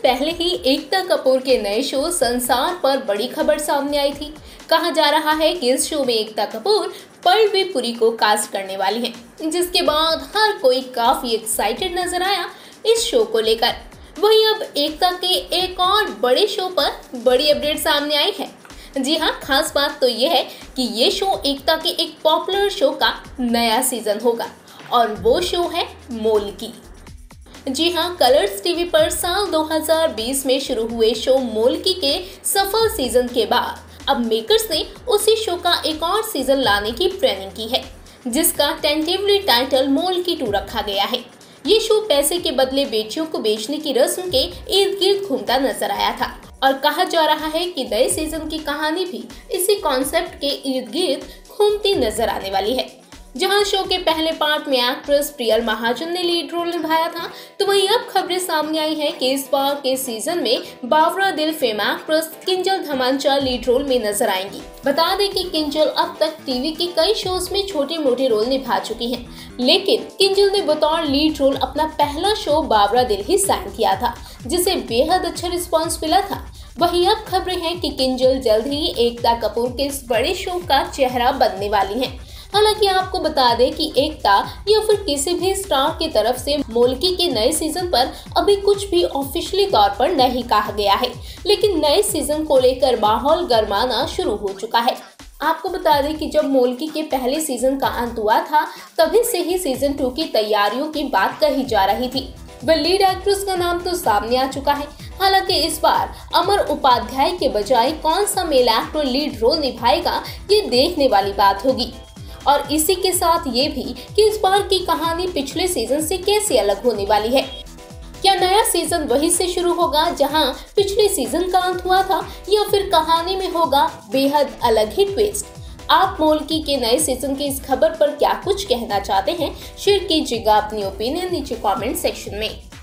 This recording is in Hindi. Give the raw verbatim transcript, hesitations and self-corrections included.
पहले ही एकता कपूर के नए शो संसार पर बड़ी खबर सामने आई थी। कहा जा रहा है कि इस शो में एकता कपूर परवीन पुरी को कास्ट करने वाली हैं, जिसके बाद हर कोई काफी एक्साइटेड नजर आया इस शो को लेकर। वहीं अब एकता के एक और बड़े शो पर बड़ी अपडेट सामने आई है। जी हाँ, खास बात तो यह है कि ये शो एकता के एक पॉपुलर शो का नया सीजन होगा और वो शो है मोल्की। जी हाँ, कलर्स टीवी पर साल दो हज़ार बीस में शुरू हुए शो मोल्की के सफल सीजन के बाद अब मेकर्स ने उसी शो का एक और सीजन लाने की प्लानिंग की है, जिसका टेंटेटिवली टाइटल मोल्की टू रखा गया है। ये शो पैसे के बदले बेटियों को बेचने की रस्म के इर्द गिर्द घूमता नजर आया था और कहा जा रहा है कि नए सीजन की कहानी भी इसी कॉन्सेप्ट के इर्द गिर्द घूमती नजर आने वाली है। जहां शो के पहले पार्ट में एक्ट्रेस प्रियल महाजन ने लीड रोल निभाया था, तो वहीं अब खबरें सामने आई हैं कि इस बार के सीजन में Bawara Dil fame actress Kinjal Dhamecha lead role में नजर आएंगी। बता दें कि किंजल अब तक टीवी के कई शोज में छोटे मोटे रोल निभा चुकी हैं, लेकिन किंजल ने बतौर लीड रोल अपना पहला शो बावरा दिल ही साइन किया था, जिसे बेहद अच्छा रिस्पॉन्स मिला था। वहीं अब खबरें हैं कि किंजल जल्द ही एकता कपूर के इस बड़े शो का चेहरा बनने वाली हैं। हालांकि आपको बता दें कि एकता या फिर किसी भी स्टार की तरफ से मोल्की के नए सीजन पर अभी कुछ भी ऑफिशियली तौर पर नहीं कहा गया है, लेकिन नए सीजन को लेकर माहौल गर्माना शुरू हो चुका है। आपको बता दें कि जब मोल्की के पहले सीजन का अंत हुआ था, तभी से ही सीजन टू की तैयारियों की बात कही जा रही थी। वह लीड एक्ट्रेस का नाम तो सामने आ चुका है। हालांकि इस बार अमर उपाध्याय के बजाय कौन सा मेल एक्टर लीड रोल निभाएगा, ये देखने वाली बात होगी। और इसी के साथ ये भी कि इस बार की कहानी पिछले सीजन से कैसे अलग होने वाली है। क्या नया सीजन वहीं से शुरू होगा जहां पिछले सीजन का अंत हुआ था, या फिर कहानी में होगा बेहद अलग ही ट्विस्ट। आप मोल्की के नए सीजन की इस खबर पर क्या कुछ कहना चाहते हैं, शेयर कीजिएगा अपनी ओपिनियन नीचे कमेंट सेक्शन में।